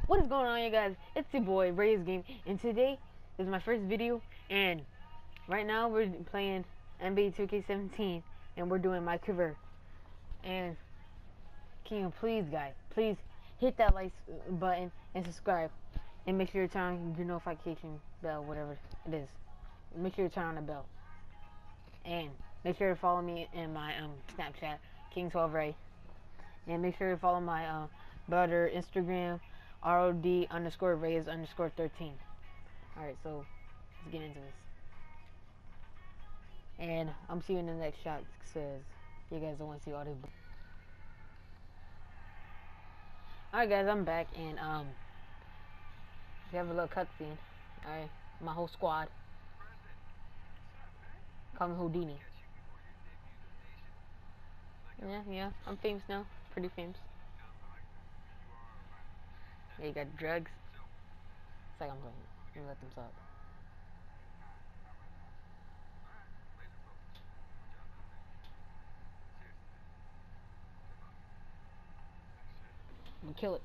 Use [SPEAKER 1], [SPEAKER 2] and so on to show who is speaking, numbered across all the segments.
[SPEAKER 1] What is going on, you guys? It's your boy Ray's Game, and today is my first video. And right now we're playing NBA 2K17, and we're doing my cover. And can you please, guys, please hit that like button and subscribe, and make sure you turn on your notification bell, whatever it is. Make sure you turn on the bell, and make sure to follow me in my Snapchat, King12Ray, and make sure to follow my brother Instagram. ROD_Rays_13. Alright, so let's get into this. And I'm seeing the next shot says you guys don't want to see all this. Alright guys, I'm back, and we have a little cutscene. Alright, my whole squad. Call me Houdini. Yeah, I'm famous now. Pretty famous. Yeah, you got drugs. It's like I'm going to let them talk. I'm gonna kill it.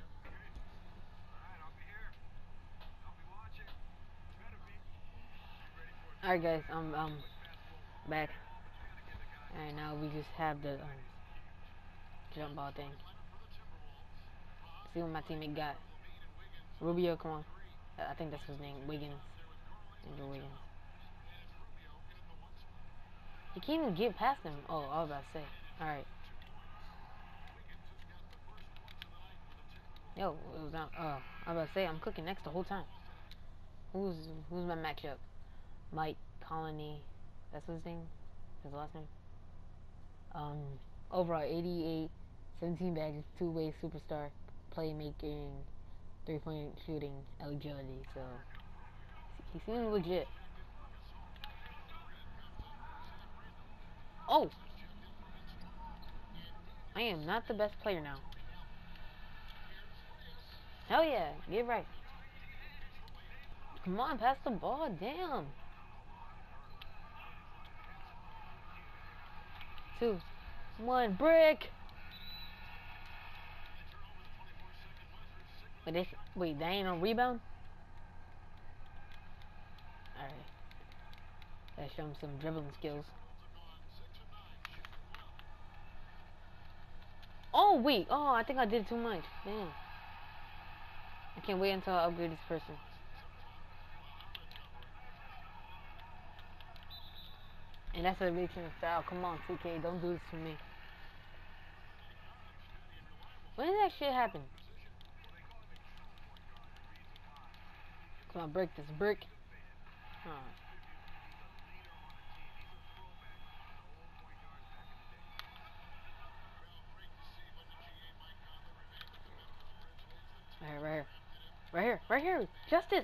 [SPEAKER 1] Alright guys, I'm back. Alright, now we just have the jump ball thing. See what my teammate got. Rubio, come on. I think that's his name. Wiggins. Andrew Wiggins. He can't even get past him. Oh, I was about to say. Alright. Yo, it was not. Oh, I was about to say, I'm cooking next the whole time. Who's my matchup? Mike Colony. That's his name? His last name? Overall 88, 17 badges, two-way superstar, playmaking, three-point shooting, agility. So, he seems legit. Oh! I am not the best player now. Hell yeah, get right. Come on, pass the ball, damn. 2, 1, brick. Wait, that ain't no rebound? Alright. Gotta show him some dribbling skills. Oh, wait. Oh, I think I did too much. Damn. I can't wait until I upgrade this person. And that's a reaching foul. Come on, 2K. Don't do this to me. When did that shit happen? Come on, break this brick. Huh. Right here. Right here. Right here. Justice.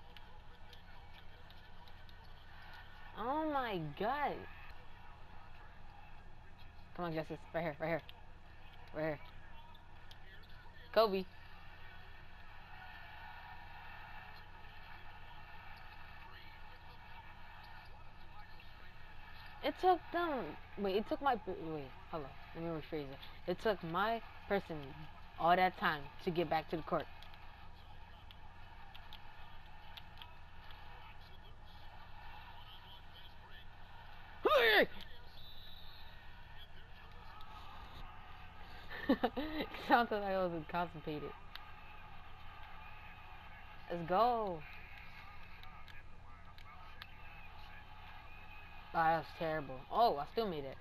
[SPEAKER 1] Oh my god. Come on, Justice. Right here. Right here. Right here. Kobe. It took them. Wait, it took my. Wait, hold on. Let me rephrase it. It took my person all that time to get back to the court. It sounded like I was constipated. Let's go. Oh, that was terrible. Oh, I still made it.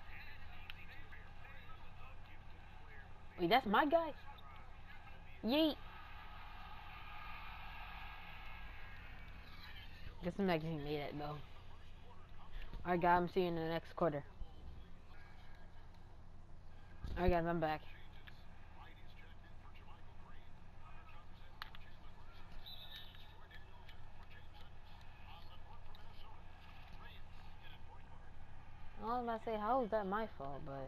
[SPEAKER 1] Wait, that's my guy? Yeet. Guess I'm not getting made it, though. Alright, guys, I'm seeing you in the next quarter. Alright, guys, I'm back. I was about to say, how is that my fault, but...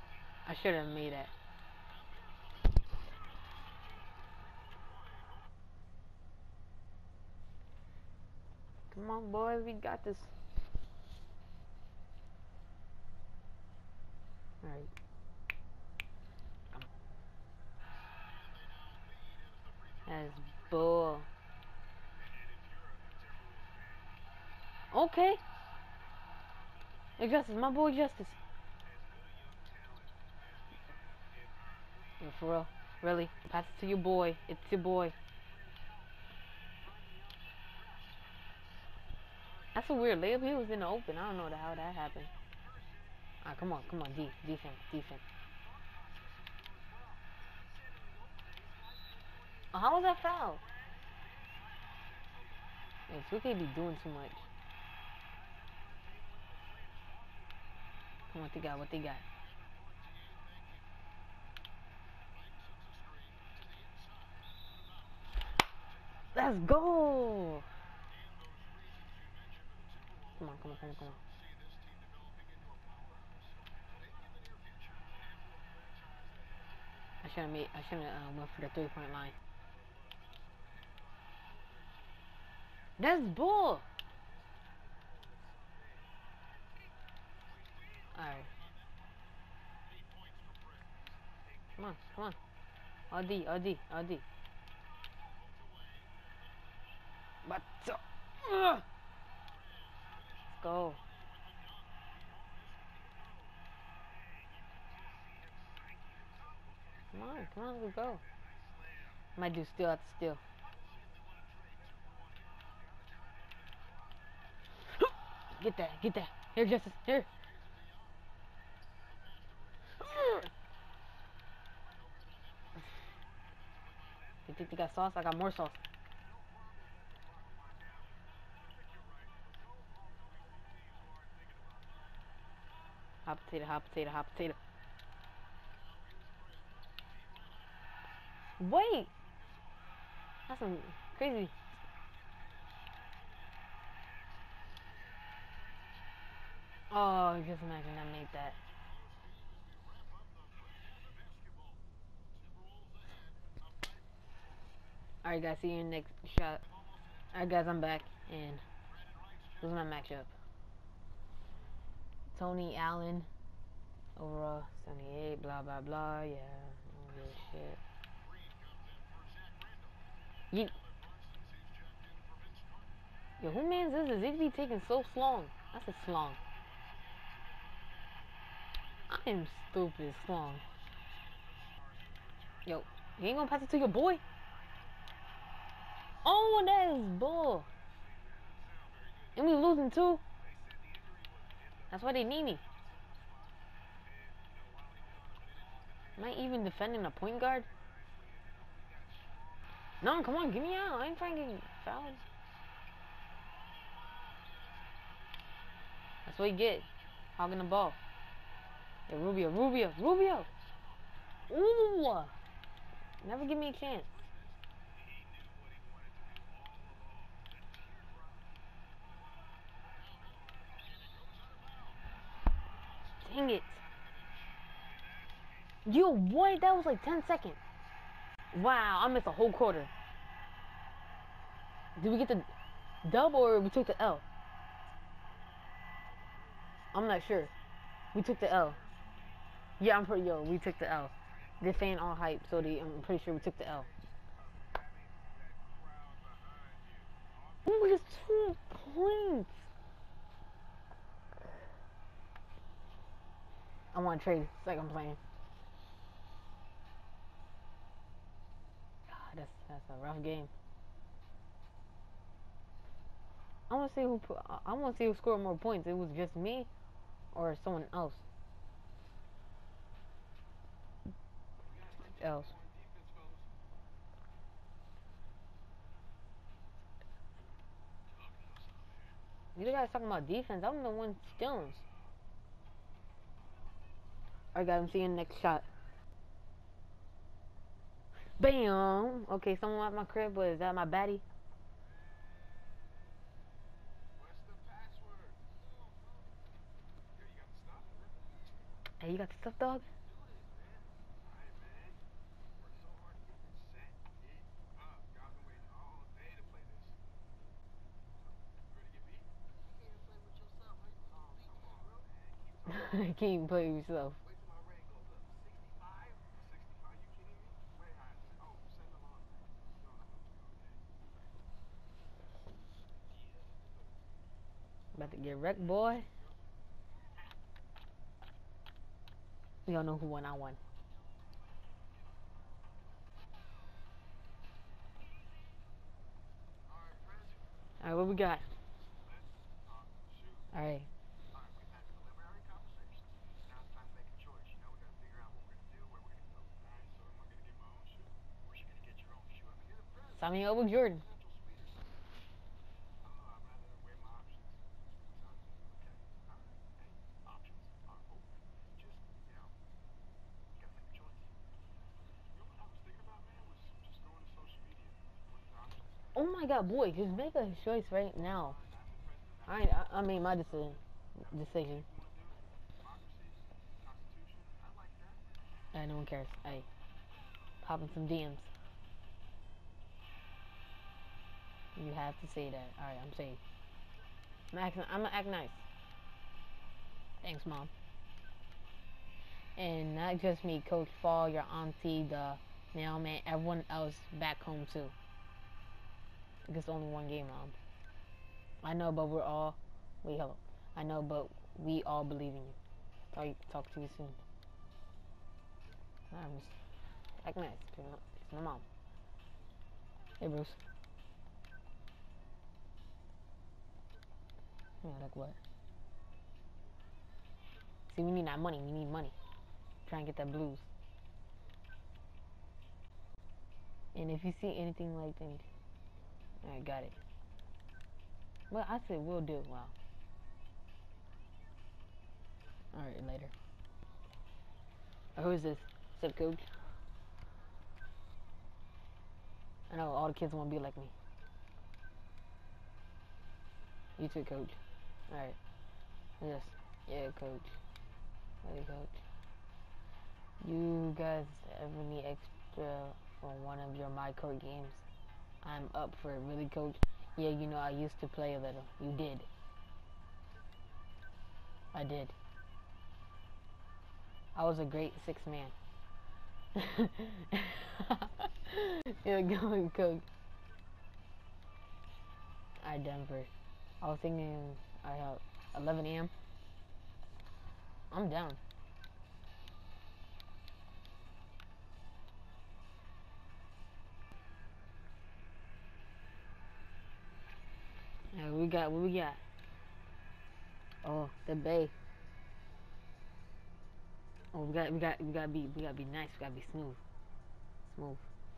[SPEAKER 1] I should have made it. Come on, boy, we got this. Alright. That's bull. Okay. Hey, Justice, my boy Justice. Yeah, for real. Really. Pass it to your boy. It's your boy. That's a weird layup. He was in the open. I don't know how that happened. Alright, come on, come on. Defense, defense. Oh, how was that foul? Yeah, 2K be doing too much. Come on, what they got? What they got? Let's go! Come on, come on, come on, come on. I shouldn't went for the 3-point line. That's bull! Alright. Come on, come on. RD, RD, RD. But let's go. Come on, let's go. Might do steal after steal. Get that, get that. Here, Justice, here. You think they got sauce? I got more sauce. Hot potato, hot potato, hot potato. Wait! That's some crazy. Oh, just imagine I made that. Alright guys, see you in the next shot. Alright guys, I'm back, and this is my matchup. Tony Allen over 78, blah blah blah, yeah, all this shit. Yo, who mans is this? It be taking so long. That's a slong. I am stupid, slong. Yo, you ain't gonna pass it to your boy? Oh, that is bull. And we losing too. That's why they need me. Am I even defending a point guard? No, come on, get me out. I ain't trying to get fouled. That's what you get. Hogging the ball. Yeah, Rubio, Rubio, Rubio. Ooh. Never give me a chance. Dang it. Yo, what? That was like 10 seconds. Wow, I missed a whole quarter. Did we get the dub or we took the L? I'm not sure. We took the L. Yeah, I'm pretty we took the L. This ain't all hype, so I'm pretty sure we took the L. Ooh, just 2 points. I want to trade. It's like I'm playing. God, that's a rough game. I want to see who scored more points. It was just me or someone else. You guys talking about defense. I'm the one stealing. Alright guys, I'm seeing the next shot. Bam! Okay, someone at my crib, but is that my baddie? Hey, you got the stuff, dog? You can't even play with yourself. About to get wrecked, boy. We don't know who won. I won. Alright, what we got? Alright. Sign me up with Jordan. Oh my god, boy, just make a choice right now. I made my decision. Hey, no one cares. Hey, popping some DMs. You have to say that. Alright, I'm safe. I'm gonna act nice. Thanks, Mom. And not just me, Coach Fall, your auntie, the mailman, everyone else back home too. It's only one game, Mom. I know, but we're all... Wait, hello. I know, but we all believe in you. Talk to you soon. Act nice. It's my mom. Hey, Bruce. Yeah, like what? See, we need that money. We need money. Try and get that blues. And if you see anything like that... Alright, got it. Well, I said we'll do it. Wow. Alright, later. Oh, who is this? What's up, Coach? I know all the kids want to be like me. You too, Coach. Alright. Yes. Yeah, Coach. Hey, Coach. You guys ever need extra for one of your My Court games? I'm up for it. Really, Coach? Yeah, you know, I used to play a little. You did. I did. I was a great sixth man. Yeah, go, Coach. Alright, Denver. I was thinking I have 11 a.m. I'm down. Yeah, what we got? Oh, the Bay. Oh, we gotta be nice. We gotta be smooth. Smooth.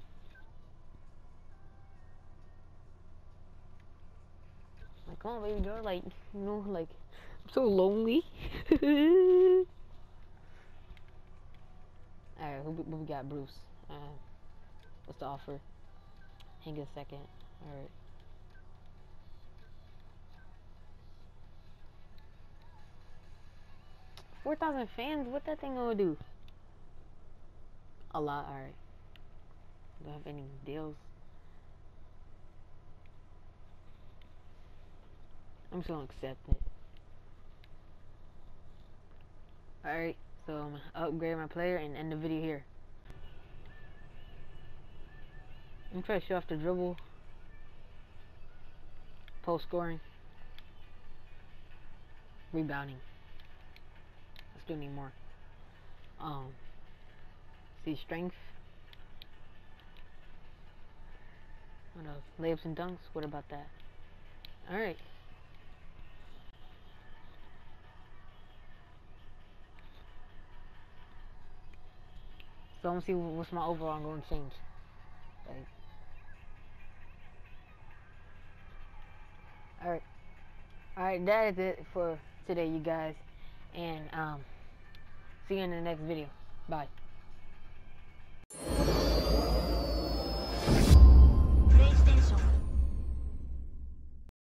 [SPEAKER 1] Like, come on, baby girl. Like, you know, like, I'm so lonely. Alright, what we got, Bruce? What's the offer? Hang a second. Alright. $4,000 fans? What that thing gonna do? A lot, alright. Don't have any deals. I'm just gonna accept it. Alright, so I'm gonna upgrade my player and end the video here. I'm trying to show off the dribble, post scoring, rebounding. I still need more. See, strength. What else? Layups and dunks. What about that? Alright. So I'm gonna see what's my overall going to change. Like, alright, that is it for today, you guys. And see you in the next video. Bye.